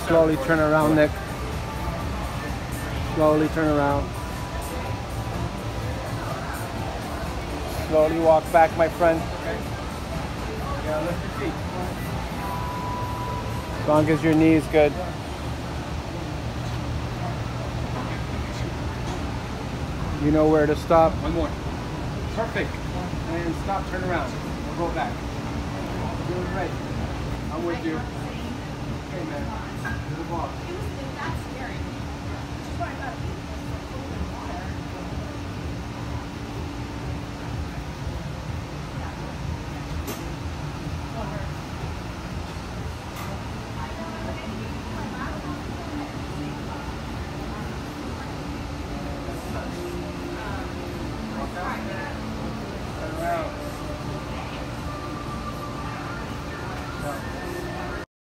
Slowly turn around, Nick. Slowly turn around. Slowly walk back, my friend. Yeah, lift your feet. As long as your knee is good. You know where to stop. One more. Perfect. And stop, turn around. We'll go back. Doing great. I'm with you. Okay, man. Move on. That's scary. Which is why I got it.